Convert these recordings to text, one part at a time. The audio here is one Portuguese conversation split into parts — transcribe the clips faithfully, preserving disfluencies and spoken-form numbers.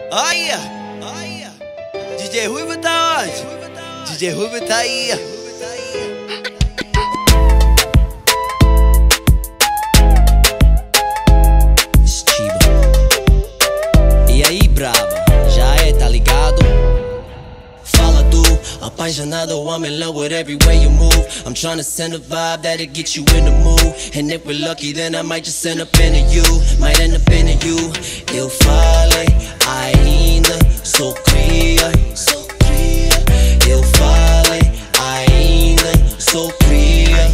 Olha, olha, D J Ruivo tá onde? D J Ruivo tá aí. Estiva. E aí, brava, já é, tá ligado? Fala tu, apaixonado, I'm in love with every way you move. I'm tryna send a vibe that'll get you in the mood. And if we're lucky, then I might just end up into you. Might end up into you. Eu falei ainda, sou cria. Eu falei ainda, sou cria.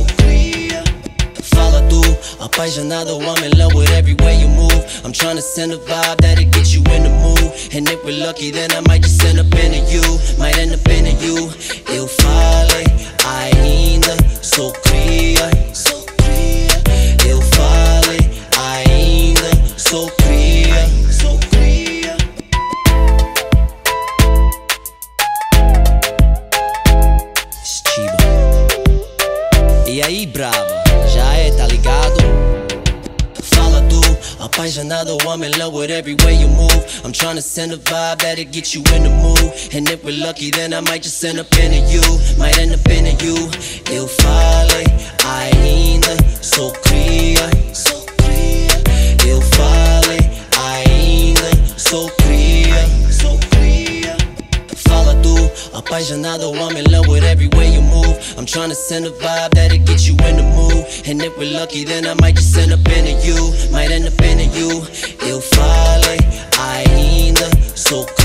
Fala tu, apaixonado, I'm in love with every way you move. I'm tryna send a vibe that'll get you in the mood. And if we're lucky, then I might just end up into you. Might end up into you. Eu falei ainda, sou cria. Eu falei ainda, sou cria. Estiva. E aí, brava, já é, tá ligado? Fala tu, apaixonado, I'm in love with every way you move. I'm tryna send a vibe that'll get you in the mood. And if we're lucky, then I might just end up into you. Might end up into you. Eu falei ainda, sou cria. Eu falei ainda, sou cria. Fala tu, apaixonado, I'm in love with every way you move. I'm tryna send a vibe that'll get you in the mood. And if we're lucky, then I might just end up into you. Might end up into you. Eu falei ainda, sou cria.